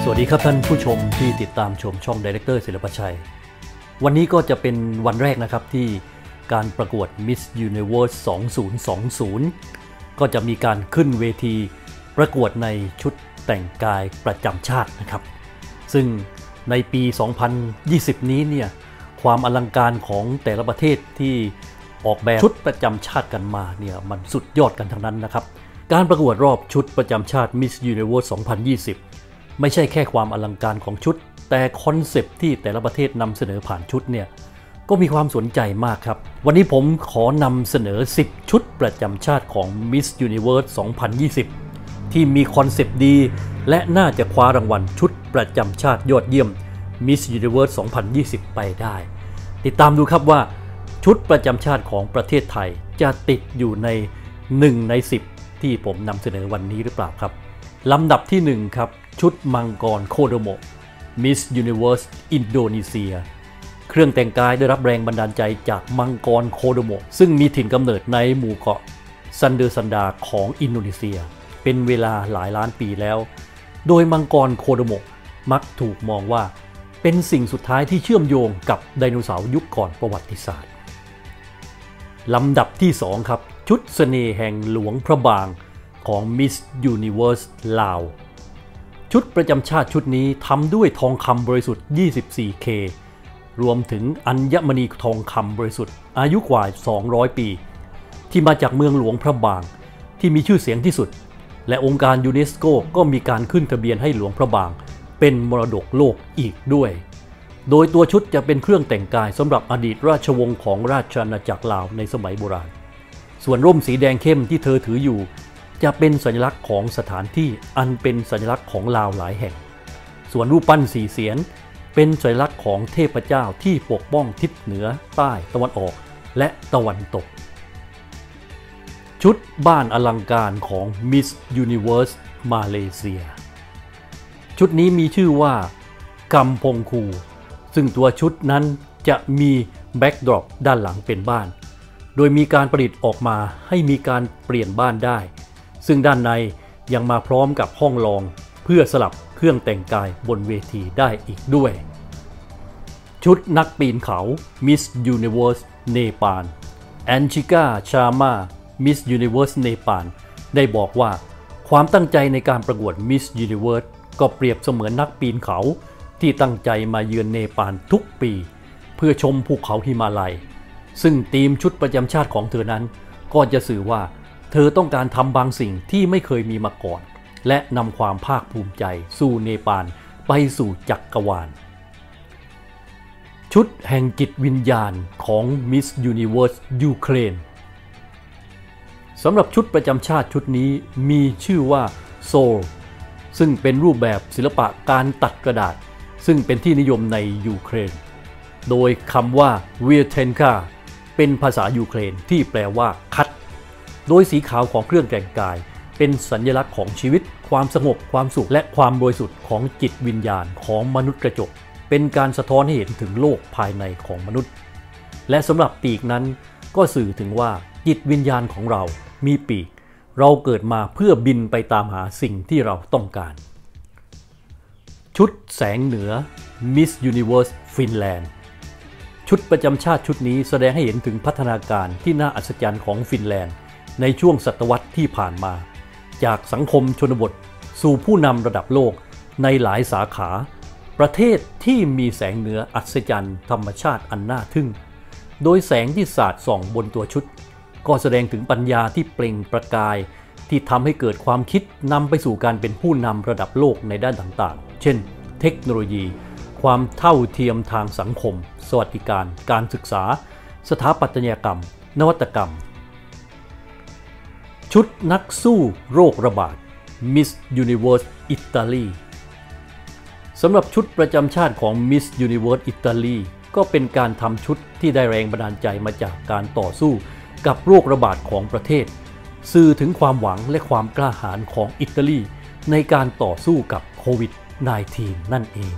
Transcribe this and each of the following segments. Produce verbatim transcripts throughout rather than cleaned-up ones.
สวัสดีครับท่านผู้ชมที่ติดตามชมช่อง Director ศิลปชัยวันนี้ก็จะเป็นวันแรกนะครับที่การประกวด Miss Universe สองพันยี่สิบก็จะมีการขึ้นเวทีประกวดในชุดแต่งกายประจำชาตินะครับซึ่งในปี สองพันยี่สิบ นี้เนี่ยความอลังการของแต่ละประเทศที่ออกแบบชุดประจำชาติกันมาเนี่ยมันสุดยอดกันทั้งนั้นนะครับการประกวดรอบชุดประจำชาติ Miss Universe สองพันยี่สิบไม่ใช่แค่ความอลังการของชุดแต่คอนเซปต์ที่แต่ละประเทศนำเสนอผ่านชุดเนี่ยก็มีความสนใจมากครับวันนี้ผมขอนำเสนอสิบชุดประจำชาติของ Miss Universe สองพันยี่สิบที่มีคอนเซปต์ดีและน่าจะคว้ารางวัลชุดประจำชาติยอดเยี่ยม Miss Universe สองพันยี่สิบไปได้ติดตามดูครับว่าชุดประจำชาติของประเทศไทยจะติดอยู่ในหนึ่งในสิบที่ผมนำเสนอวันนี้หรือเปล่าครับลำดับที่หนึ่งครับชุดมังกรโคโดโมะ Miss Universe อินโดนีเซียเครื่องแต่งกายได้รับแรงบันดาลใจจากมังกรโคโดโมะซึ่งมีถิ่นกำเนิดในหมู่เกาะซันเดอร์ซันดาของอินโดนีเซียเป็นเวลาหลายล้านปีแล้วโดยมังกรโคโดโมะมักถูกมองว่าเป็นสิ่งสุดท้ายที่เชื่อมโยงกับไดโนเสาร์ยุคก่อนประวัติศาสตร์ลำดับที่สองครับชุดเสน่ห์แห่งหลวงพระบางของ Miss Universe ลาวชุดประจำชาติชุดนี้ทำด้วยทองคำบริสุทธิ์ ยี่สิบสี่เค รวมถึงอัญมณีทองคำบริสุทธิ์อายุกว่าสองร้อยปีที่มาจากเมืองหลวงพระบางที่มีชื่อเสียงที่สุดและองค์การยูเนสโกก็มีการขึ้นทะเบียนให้หลวงพระบางเป็นมรดกโลกอีกด้วยโดยตัวชุดจะเป็นเครื่องแต่งกายสำหรับอดีตราชวงศ์ของราชอาณาจักรลาวในสมัยโบราณส่วนร่มสีแดงเข้มที่เธอถืออยู่จะเป็นสัญลักษณ์ของสถานที่อันเป็นสัญลักษณ์ของลาวหลายแห่งส่วนรูปปั้นสี่เสียนเป็นสัญลักษณ์ของเทพเจ้าที่ปกป้องทิศเหนือใต้ตะวันออกและตะวันตกชุดบ้านอลังการของ Miss Universe มาเลเซียชุดนี้มีชื่อว่ากัมพงคูซึ่งตัวชุดนั้นจะมีแบ็กดรอปด้านหลังเป็นบ้านโดยมีการประดิษฐ์ออกมาให้มีการเปลี่ยนบ้านได้ซึ่งด้านในยังมาพร้อมกับห้องรองเพื่อสลับเครื่องแต่งกายบนเวทีได้อีกด้วยชุดนักปีนเขา Miss Universe เนปาลแอนชิก้าชามา Miss Universe เนปาลได้บอกว่าความตั้งใจในการประกวด Miss Universe ก็เปรียบเสมือนนักปีนเขาที่ตั้งใจมาเยือนเนปาลทุกปีเพื่อชมภูเขาหิมาลัยซึ่งธีมชุดประจำชาติของเธอนั้นก็จะสื่อว่าเธอต้องการทำบางสิ่งที่ไม่เคยมีมาก่อนและนำความภาคภูมิใจสู่เนปาลไปสู่จักรวาลชุดแห่งจิตวิญญาณของ Miss Universe ยูเครนสำหรับชุดประจำชาติชุดนี้มีชื่อว่าโซลซึ่งเป็นรูปแบบศิลปะการตัดกระดาษซึ่งเป็นที่นิยมในยูเครนโดยคำว่าเวียเทนคาเป็นภาษายูเครนที่แปลว่าคัดโดยสีขาวของเครื่องแต่งกายเป็นสัญลักษณ์ของชีวิตความสงบความสุขและความบริสุทธิ์ของจิตวิญญาณของมนุษย์กระจกเป็นการสะท้อนให้เห็นถึงโลกภายในของมนุษย์และสำหรับปีกนั้นก็สื่อถึงว่าจิตวิญญาณของเรามีปีกเราเกิดมาเพื่อบินไปตามหาสิ่งที่เราต้องการชุดแสงเหนือ Miss Universe ฟินแลนด์ชุดประจำชาติชุดนี้แสดงให้เห็นถึงพัฒนาการที่น่าอัศจรรย์ของฟินแลนด์ในช่วงศตวรรษที่ผ่านมาจากสังคมชนบทสู่ผู้นำระดับโลกในหลายสาขาประเทศที่มีแสงเหนืออัศจรรย์ธรรมชาติอันน่าทึ่งโดยแสงที่สาดส่องบนตัวชุดก็แสดงถึงปัญญาที่เปล่งประกายที่ทำให้เกิดความคิดนำไปสู่การเป็นผู้นำระดับโลกในด้านต่างๆเช่นเทคโนโลยีความเท่าเทียมทางสังคมสวัสดิการการศึกษาสถาปัตยกรรมนวัตกรรมชุดนักสู้โรคระบาด Miss Universe อิตาลีสำหรับชุดประจำชาติของ Miss Universe อิตาลีก็เป็นการทำชุดที่ได้แรงบันดาลใจมาจากการต่อสู้กับโรคระบาดของประเทศสื่อถึงความหวังและความกล้าหาญของอิตาลีในการต่อสู้กับโควิด สิบเก้า นั่นเอง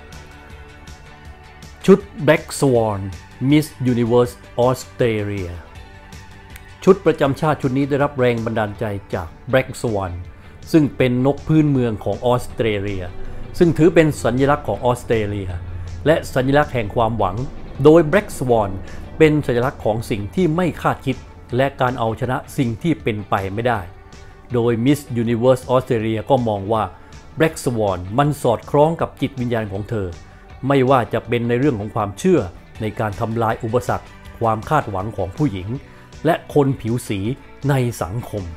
ชุด Black Swan Miss Universe ออสเตรเลียชุดประจำชาติชุดนี้ได้รับแรงบันดาลใจจาก Black Swan ซึ่งเป็นนกพื้นเมืองของออสเตรเลียซึ่งถือเป็นสัญลักษณ์ของออสเตรเลียและสัญลักษณ์แห่งความหวังโดย Black Swan เป็นสัญลักษณ์ของสิ่งที่ไม่คาดคิดและการเอาชนะสิ่งที่เป็นไปไม่ได้โดย Miss Universe Australia ก็มองว่า Black Swan มันสอดคล้องกับจิตวิญญาณของเธอไม่ว่าจะเป็นในเรื่องของความเชื่อในการทำลายอุปสรรคความคาดหวังของผู้หญิงและคนผิวสีในสังคม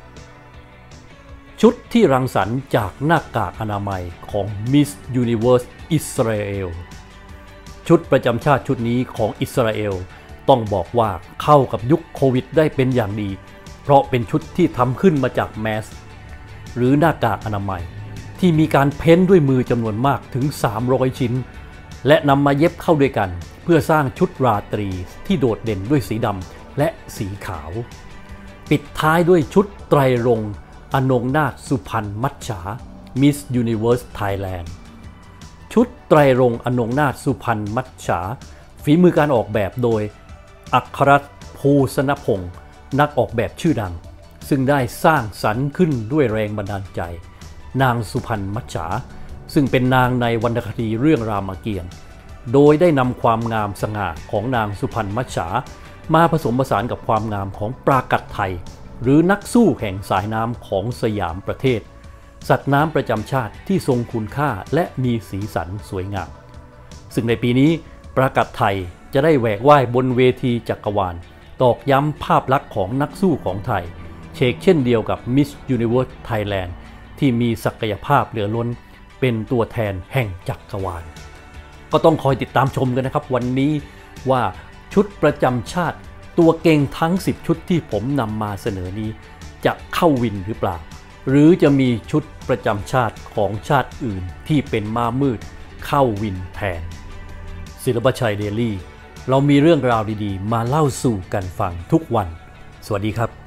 ชุดที่รังสรรค์จากหน้ากากอนามัยของ Miss Universe อิสราเอลชุดประจำชาติชุดนี้ของอิสราเอลต้องบอกว่าเข้ากับยุคโควิดได้เป็นอย่างดีเพราะเป็นชุดที่ทำขึ้นมาจากแมสหรือหน้ากากอนามัยที่มีการเพ้นด้วยมือจำนวนมากถึงสามร้อยชิ้นและนำมาเย็บเข้าด้วยกันเพื่อสร้างชุดราตรีที่โดดเด่นด้วยสีดำและสีขาวปิดท้ายด้วยชุดไตรรงค์อนงนาถสุพรรณมัจฉา Miss Universe Thailand ชุดไตรรงค์อนงนาถสุพรรณมัจฉาฝีมือการออกแบบโดยอัครรัตน์ภูสนพงศ์นักออกแบบชื่อดังซึ่งได้สร้างสรรค์ขึ้นด้วยแรงบันดาลใจนางสุพรรณมัจฉาซึ่งเป็นนางในวรรณคดีเรื่องรามเกียรติ์โดยได้นำความงามสง่าของนางสุพรรณมัจฉามาผสมผสานกับความงามของปรากัดไทยหรือนักสู้แห่งสายน้ำของสยามประเทศสัตว์น้ำประจำชาติที่ทรงคุณค่าและมีสีสันสวยงามซึ่งในปีนี้ปรากัดไทยจะได้แหวกว่ายบนเวทีจักรวาลตอกย้ำภาพลักษณ์ของนักสู้ของไทยเชกเช่นเดียวกับ Miss Universe Thailand ที่มีศักยภาพเหลือล้นเป็นตัวแทนแห่งจักรวาลก็ต้องคอยติดตามชมกันนะครับวันนี้ว่าชุดประจำชาติตัวเก่งทั้งสิบชุดที่ผมนำมาเสนอนี้จะเข้าวินหรือเปล่าหรือจะมีชุดประจำชาติของชาติอื่นที่เป็นม้ามืดเข้าวินแทนศิลปชัยเดลี่เรามีเรื่องราวดีๆมาเล่าสู่กันฟังทุกวันสวัสดีครับ